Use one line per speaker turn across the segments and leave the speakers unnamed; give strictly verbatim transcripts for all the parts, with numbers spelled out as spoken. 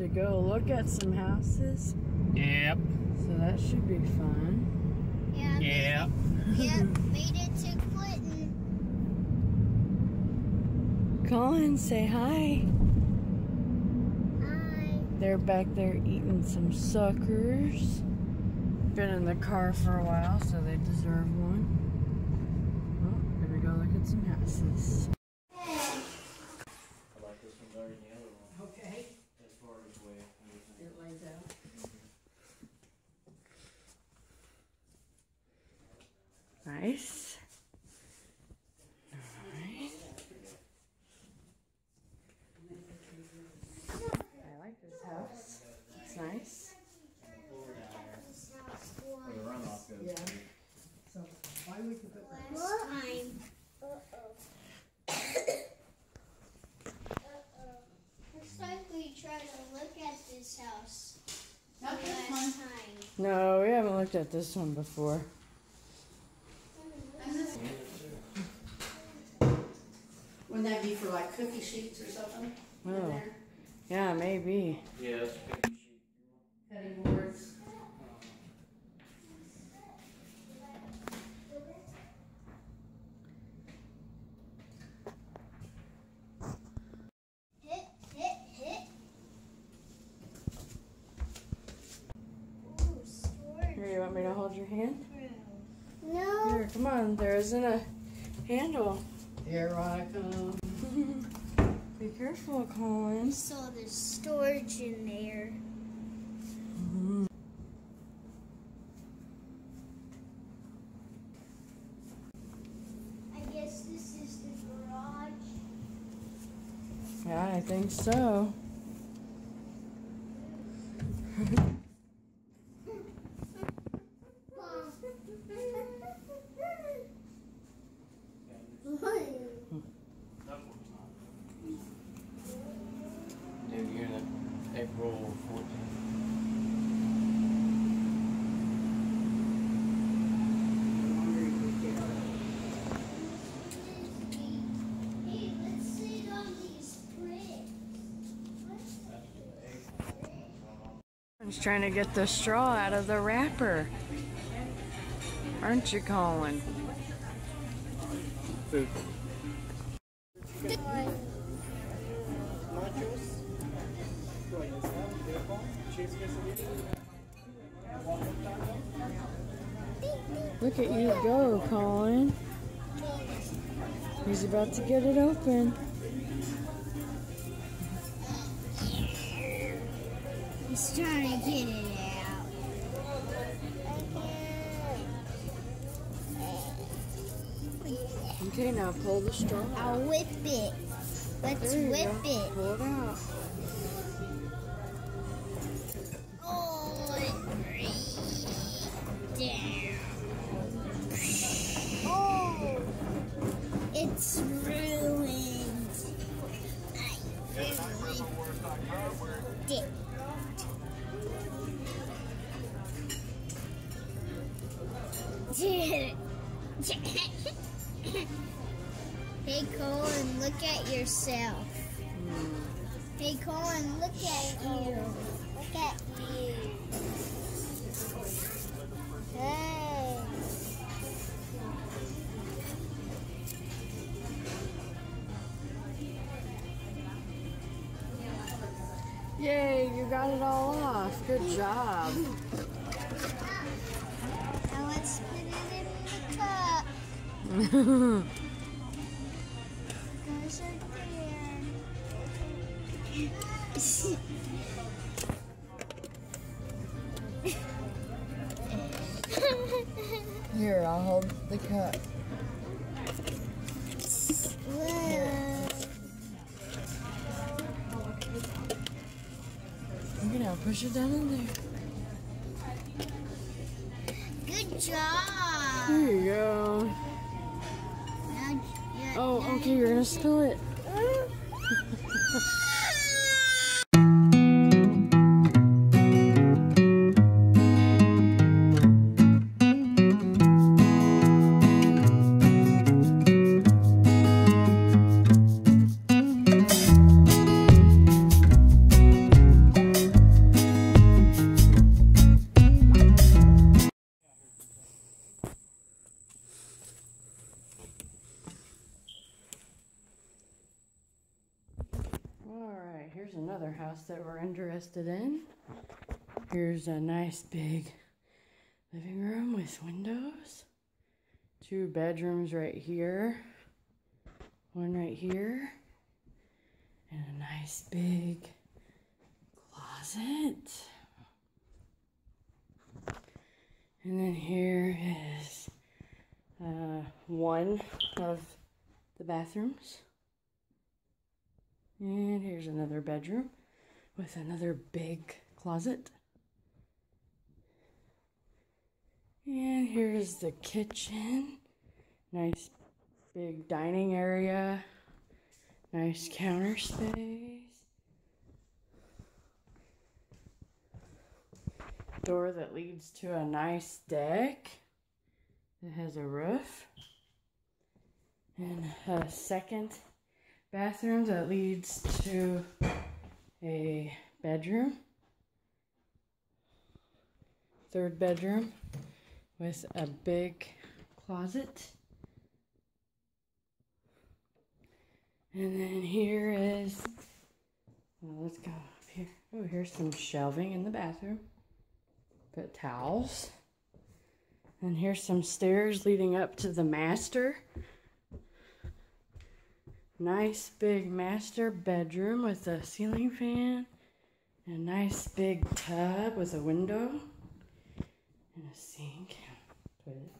to go look at some houses.
Yep.
So that should be fun.
Yeah.
Yep.
Yep, made it to Clinton.
Colin, say hi.
Hi.
They're back there eating some suckers. Been in the car for a while, so they deserve one. Oh, here we go look at some houses.
I like this one better than the other one.
Okay.
As far as the way
It lays out. Nice. Alright. I like this house. It's nice.
where the runoff goes.
Yeah. So why we could put that?
Last time. Uh-oh. Uh-oh. Looks like we tried to look at this house
Not this
last
one.
time.
No, we haven't looked at this one before.
And this, wouldn't that be for like cookie sheets or something? In
Oh.
there?
Yeah, maybe.
Yeah, it's a picture sheet.
Cutting boards.
Hit, hit, hit. Ooh, storage
Here, you want me to hold your hand?
room. No.
Here, come on. There isn't a handle.
Here I come.
Be careful, Colin.
So there's storage in there.
Mhm.
I guess this is the garage.
Yeah, I think so.
New unit, April fourteenth.
Hey, let's sit on these bricks.
I was trying to get the straw out of the wrapper. Aren't you, Colin?
Food.
Look at you go, Colin. He's about to get it open.
He's trying to get it out.
Okay, now pull the straw out.
I'll whip it. Let's
There you
whip
go.
it.
Pull it out.
Oh, it down. Oh, it's ruined. I ruined it. Hey Colin, look at yourself. Hey Colin, look at you. Look at you. Hey.
Yay, you got it all off. Good job.
Now let's put it in the cup. Goes right there.
Here, I'll hold the cup.
Whoa.
Okay, now push it down in there.
Good job.
There you go.
Now, yeah,
Oh,
now
okay, you're gonna spill it. here's another house that we're interested in. Here's a nice big living room with windows. Two bedrooms right here. One right here. And a nice big closet. And then here is uh, one of the bathrooms. And here's another bedroom with another big closet. And here's the kitchen. Nice big dining area. Nice counter space. Door that leads to a nice deck. It has a roof. And a second bathroom that leads to a bedroom. Third bedroom with a big closet. And then here is, well, let's go up here. Oh, here's some shelving in the bathroom. Put towels. And here's some stairs leading up to the master. Nice big master bedroom with a ceiling fan. And a nice big tub with a window. And a sink. Toilet.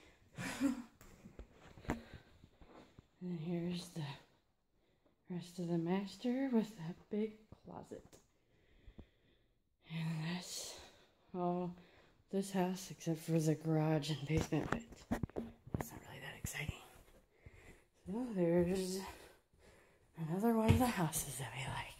And here's the rest of the master with that big closet. And that's all this house except for the garage and basement, but that's not really that exciting. So there's another one of the houses that we like.